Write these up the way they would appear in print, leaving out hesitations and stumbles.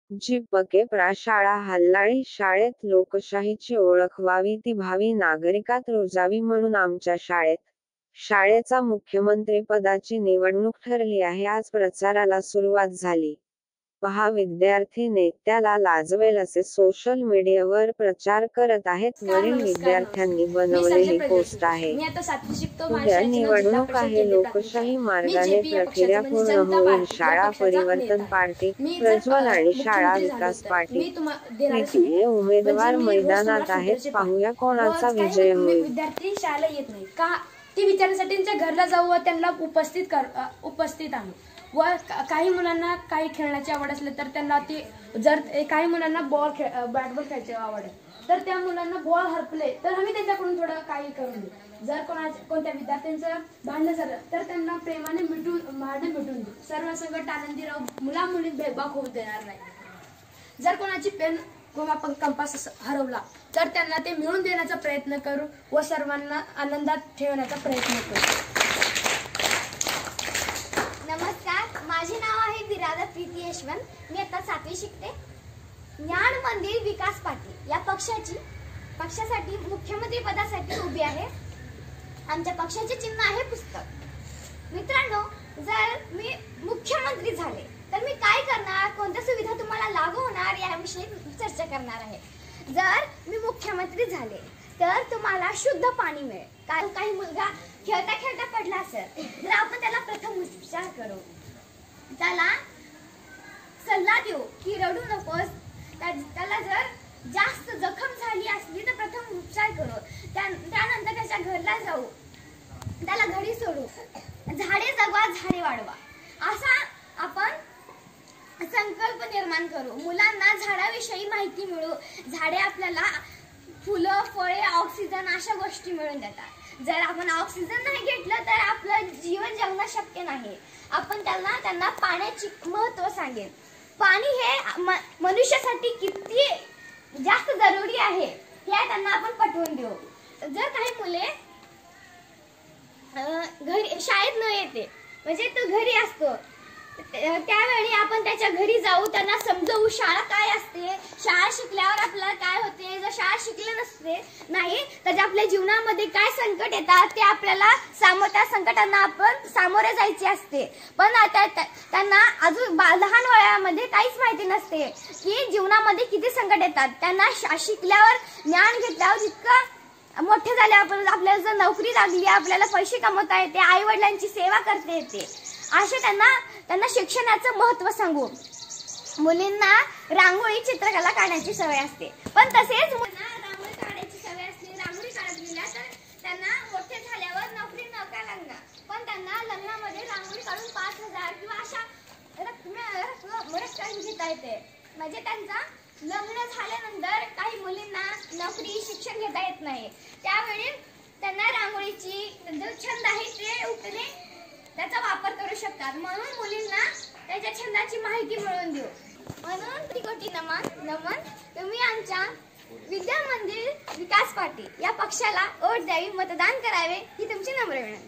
जी पके शाळा हल्लाळी शाळेत लोकशाहीची ओळख व्हावी ती भावी नागरिकात रुजावी म्हणून आमच्या शाळेचा मुख्यमंत्री पदाची निवडणूक ठरली आहे. आज प्रचाराला सुरुवात झाली. पहा विद्यार्थी नेत्याला लाजवेल असे सोशल मीडियावर प्रचार करत आहेत. वरील विद्यार्थ्यांनी बनवलेली पोस्ट आहे. उद्या निवडणूक आहे. लोकशाही मार्गाने प्रक्रिया पूर्ण होईल. शाळा परिवर्तन पार्टी, प्रज्वल आणि शाळा विकास पार्टी हे उमेदवार मैदानात आहेत. पाहूया कोणाचा विजय होईल. विद्यार्थी शाळेला येत नाही का ती विचारण्यासाठी त्यांच्या घरला जाऊ व त्यांना उपस्थित आणू. व काही मुलांना काही खेळण्याची आवड असली तर त्यांना ती जर काही मुलांना बॅटबॉल खेळायची आवड आहे तर त्या मुलांना बॉल हरपले तर आम्ही त्यांच्याकडून थोडं काही करून देऊ. जर कोणत्या विद्यार्थ्यांचं भांडण झालं तर त्यांना प्रेमाने मिटून देऊ. सर्व संकट आनंदी राहू. मुला मुली भेदभाव होऊ देणार नाही. जर कोणाची पेन किंवा कंपास हरवला तर त्यांना ते मिळवून देण्याचा प्रयत्न करू व सर्वांना आनंदात ठेवण्याचा प्रयत्न करू. नमस्कार, माझे नाव आहे बिरादत प्रीती यशवंत. मी आता 7वी शिकते. ज्ञान मंदिर विकास पाटील या पक्षासाठी मुख्यमंत्री पदासाठी उभी आहे. आमच्या पक्षाचे चिन्ह आहे पुस्तक. मित्रांनो, जर मी मुख्यमंत्री झाले तर मी काय करणार, कोणत्या सुविधा तुम्हाला लागू होणार याविषयी चर्चा करणार आहे. जर मी मुख्यमंत्री झाले तर तुम्हाला शुद्ध पाणी मिळेल. कारण काही मुलगा खेळता खेळता पडला असेल तर आपण त्याला प्रथम उपचार करू, त्याला सल्ला देऊ की रडू नकोस. त्याला जर जास्त जखम झाली असली तर प्रथम उपचार करू. त्यानंतर त्याच्या घरला जाऊ, त्याला घरी सोडू. झाडे जगवा, झाडे वाढवा असा आपण संकल्प निर्माण करू. मुलांना झाडाविषयी माहिती मिळू. झाडे आपल्याला फुलं, फळे, ऑक्सिजन अशा गोष्टी मिळून देतात. जर आपण ऑक्सिजन नाही घेतलं तर आपलं जीवन जगणं शक्य नाही. आपण त्यांना पाण्याचे महत्त्व सांगेल. पाणी हे मनुष्यासाठी किती जास्त जरुरी आहे हे त्यांना आपण पटवून देऊ. जर काही मुले घरी शाळेत न येते म्हणजे तो घरी असतो त्यावेळी आपण त्याच्या घरी जाऊ, त्यांना समजवू शाळा काय असते, शाळा शिकल्यावर आपल्याला काय होते, जर शाळा शिकले नाही तर आपल्या जीवनामध्ये काय संकट येतात ते आपल्याला त्या संकटांना आपण सामोरे जायचे असते. पण आता त्यांना अजून लहान वयामध्ये काहीच माहिती नसते की जीवनामध्ये किती संकट येतात. त्यांना शिकल्यावर ज्ञान घेतल्यावर जितकं मोठे झाले आपल्याला जर नोकरी लागली, आपल्याला पैसे कमवता येते, आई वडिलांची सेवा करता येते, असे त्यांना शिक्षणाचं महत्त्व सांगू. मुलींना रांगोळी चित्रकला काढण्याची सवय असते पण तसेच मुलांना रांगोळी काढायची सवय असते. रांगोळी काढत गेल्या तर त्यांना मोठे झाल्यावर नोकरी नका लागणार पण त्यांना लग्नामध्ये रांगोळी काढून 5,000 किंवा अशा रक्कम घेता येते. म्हणजे त्यांचा लग्न झाल्यानंतर काही मुलींना नोकरी शिक्षण घेता येत नाही. त्यावेळी त्यांना रांगोळीची जो छंद आहे ते त्याचा वापर करू शकतात. म्हणून मुलींना त्याच्या छंदाची माहिती मिळवून देऊ. म्हणून कोटी नमन. तुम्ही आमच्या विद्या मंदिर विकास पाटील या पक्षाला वोट द्यावी, मतदान करावे ही तुमची नम्र विनंती.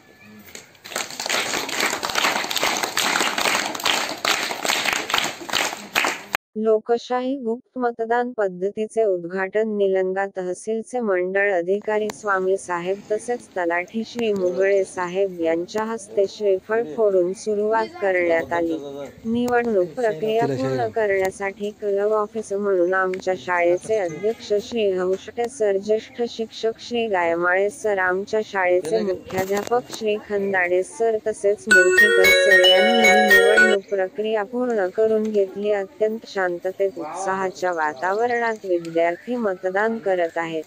लोकशाही गुप्त मतदान पद्धतीचे उद्घाटन निलंगा तहसीलचे मंडळ अधिकारी स्वामी साहेब तसेच तलाठी श्री मुगळे साहेब यांच्या हस्ते श्रीफळ फोडून सुरुवात करण्यात आली. निवडणूक प्रक्रिया पूर्ण करण्यासाठी क्लब ऑफिस म्हणून आमच्या शाळेचे अध्यक्ष श्री हौशटे सर, ज्येष्ठ शिक्षक श्री गायमाळे सर, आमच्या शाळेचे मुख्याध्यापक श्री खंदाडे सर तसेच मूर्तीकर सर यांनी निवडणूक प्रक्रिया पूर्ण करून घेतली. अत्यंत शांततेत उत्साहाच्या वातावरणात विद्यार्थी मतदान करत आहेत.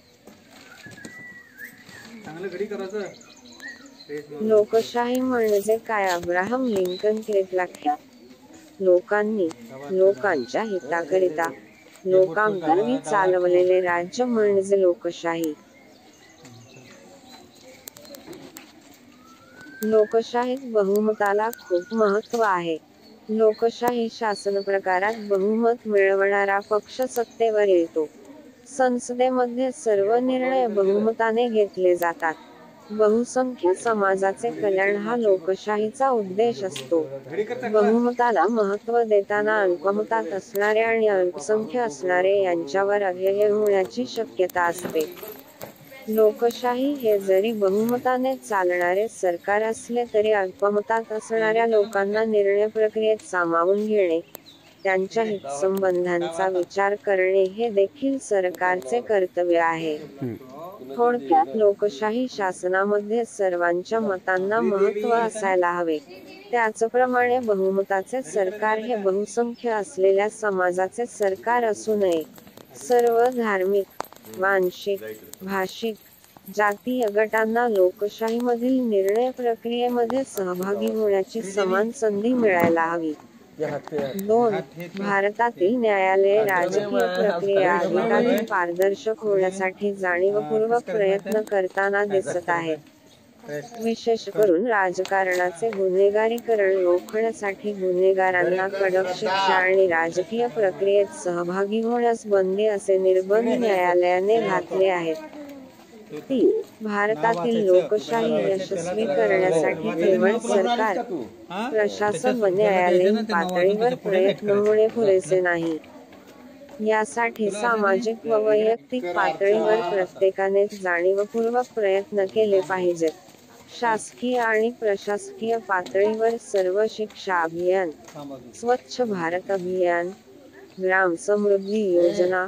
लोकशाही म्हणजे काय? अब्राहम लिंकन व्याख्या. लोकांच्या हिताकरिता लोकांकरवी चालवलेले राज्य म्हणजे लोकशाही. लोकशाहीत बहुमताला खूप महत्त्व आहे. लोकशाही शासन प्रकारात बहुमत मिळवणारा पक्ष सत्तेवर येतो. संसदेमध्ये सर्व निर्णय बहुमताने घेतले जातात. बहुसंख्य समाजाचे कल्याण हा लोकशाहीचा उद्देश असतो. बहुमताला महत्त्व देताना अल्पमतात असणारे आणि अल्पसंख्य असणारे यांच्यावर अव्यय होण्याची शक्यता असते. लोकशाही हे जरी बहुमताने चालणारे सरकार असले तरी अल्पमतात असणाऱ्या लोकांना निर्णय प्रक्रियेत सामावून घेणे, त्यांच्या हितसंबंधांचा विचार करणे हे देखील सरकारचे कर्तव्य आहे. थोडक्यात लोकशाही शासनामध्ये सर्वांच्या मतांना महत्त्व असायला हवे. त्याचप्रमाणे बहुमताचे सरकार हे बहुसंख्य असलेल्या समाजाचे सरकार असू नये. सर्व धार्मिक, वांशिक, भाषिक, जातीय गटांना लोकशाहीमधील निर्णय प्रक्रियेमध्ये सहभागी होण्याची समान संधी मिळायला हवी. 2. भारतातील न्यायालये राजकीय प्रक्रिया अधिकाधिक पारदर्शक होण्यासाठी जाणीवपूर्वक प्रयत्न करताना दिसत आहेत. विशेष करून राजकारणाचे गुन्हेगारीकरण रोखण्यासाठी गुन्हेगारांना कडक शिक्षा आणि राजकीय प्रक्रियेत सहभागी होण्यास बंदी असे निर्बंध न्यायालयाने घातले आहेत. 3. भारतातील लोकशाही यशस्वी करण्यासाठी केवळ सरकार, प्रशासन व न्यायालयीन पातळीवर प्रयत्न होणे पुरेसे नाही. यासाठी सामाजिक व वैयक्तिक पातळीवर प्रत्येकानेच जाणीवपूर्वक प्रयत्न केले पाहिजेत. शासकीय आणि प्रशासकीय पातळीवर सर्व शिक्षा अभियान, स्वच्छ भारत अभियान, ग्राम समृद्धी योजना,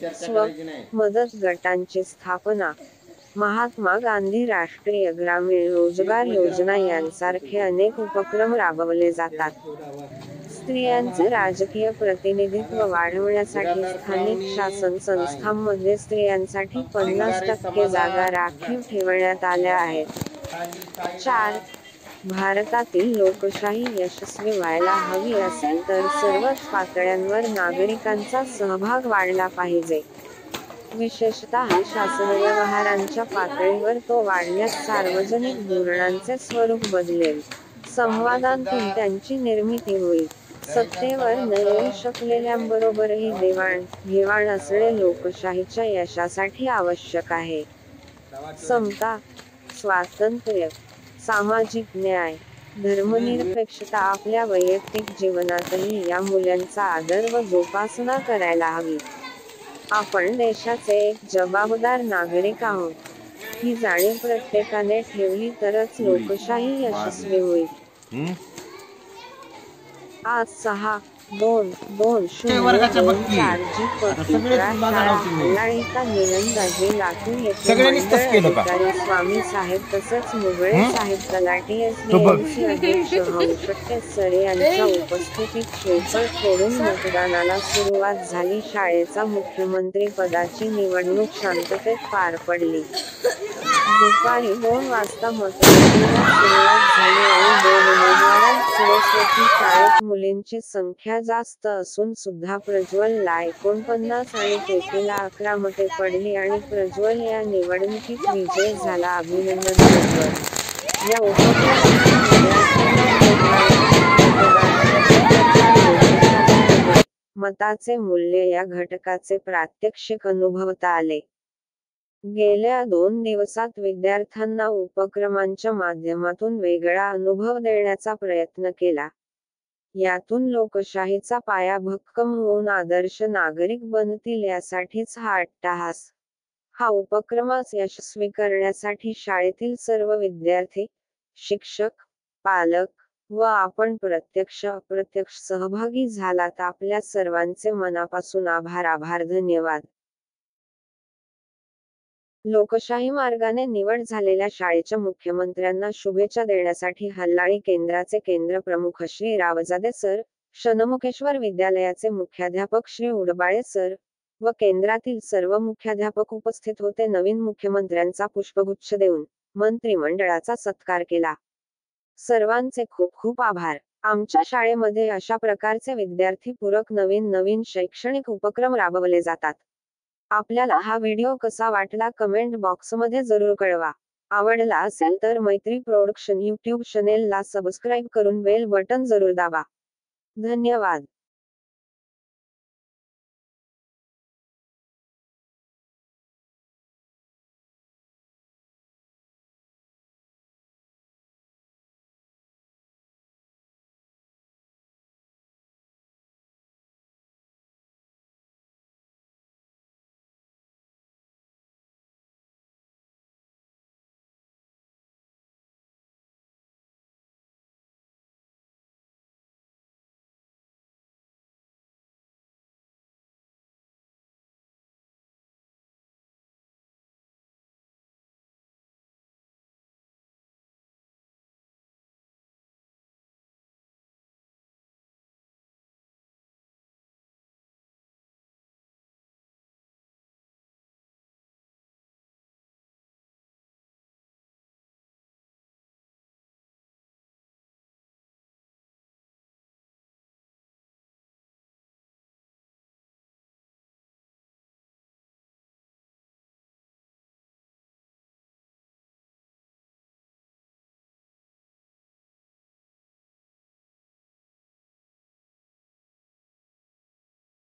मदत गटांची स्थापना, महात्मा गांधी राष्ट्रीय ग्रामीण रोजगार योजना यांसारखे अनेक उपक्रम राबवले जातात. स्त्रियांचे राजकीय प्रतिनिधित्व वाढवण्यासाठी स्थानिक शासन संस्थांमध्ये स्त्रियांसाठी 50% जागा राखीव ठेवण्यात आल्या आहेत. 4. भारतातील लोकशाही यशस्वी व्हायला हवी असेल तर सर्वच पातळ्यांवर नागरिकांचा सहभाग वाढला पाहिजे. विशेषतः शासन व्यवहारांच्या पातळीवर तो वाढल्यास सार्वजनिक धोरणांचे स्वरूप बदलेल, संवादांतून त्यांची निर्मिती होईल. सत्तेवर न येऊ शकलेल्यांबरोबरही देवाण-घेवाण असणे लोकशाहीच्या यशासाठी आवश्यक आहे. समता, स्वातंत्र्य, सामाजिक न्याय, धर्मनिरपेक्षता आपल्या वैयक्तिक जीवनातही या मूल्यांचा आदर व जोपासना करायला हवी. आपण देशाचे एक जबाबदार नागरिक आहोत. ही जाणीव प्रत्येकाने ठेवली तरच लोकशाही यशस्वी होईल. आज 6/2/2024 हल्लाळीचा निलंदाजी लातूर येथे मंडळ अधिकारी स्वामी साहेब तसेच मुगळे साहेब तलाठी SDMC अध्यक्ष हौशट्टे सर यांच्या उपस्थितीत शेळफळ फोडून मतदानाला सुरुवात झाली. शाळेचा मुख्यमंत्री पदाची निवडणूक शांततेत पार पडली. दुपारी 2 वाजता मतदानाला सुरुवात झाली आणि 2 उमेदवारांत सरस्वती शाळेत मुलींची संख्या जास्त असून सुद्धा प्रज्वलला 49 आणि केकेला 11 मते पडली आणि प्रज्वल या निवडणुकीत विजयी झाला. अभिनंदन प्रज्वल. या उपक्रमातून मताचे मूल्य या घटकाचे प्रात्यक्षिक अनुभवता आले. गेल्या 2 दिवसात विद्यार्थ्यांना उपक्रमांच्या माध्यमातून वेगळा अनुभव देण्याचा प्रयत्न केला. यातून लोकशाहीचा पाया भक्कम होऊन आदर्श नागरिक बनतील यासाठीच हा अट्टाहास. हा उपक्रम यशस्वी करण्यासाठी शाळेतील सर्व विद्यार्थी, शिक्षक, पालक व आपण प्रत्यक्ष अप्रत्यक्ष सहभागी झालात. आपल्या सर्वांचे मनापासून आभार. धन्यवाद. लोकशाही मार्गाने निवड झालेल्या शाळेच्या मुख्यमंत्र्यांना शुभेच्छा देण्यासाठी हल्लाळी केंद्राचे केंद्रप्रमुख श्री रावजादे सर, शनमुखेश्वर विद्यालयाचे मुख्याध्यापक श्री उडबाळे सर व केंद्रातील सर्व मुख्याध्यापक उपस्थित होते. नवीन मुख्यमंत्र्यांचा पुष्पगुच्छ देऊन मंत्रिमंडळाचा सत्कार केला. सर्वांचे खूप खूप आभार. आमच्या शाळेमध्ये अशा प्रकारचे विद्यार्थी पूरक नवीन शैक्षणिक उपक्रम राबवले जातात. आपल्याला हा व्हिडिओ कसा वाटला कमेंट बॉक्समध्ये जरूर कळवा. आवडला असेल तर मैत्री प्रोडक्शन YouTube चॅनेलला सबस्क्राईब करून बेल बटन जरूर दाबा. धन्यवाद.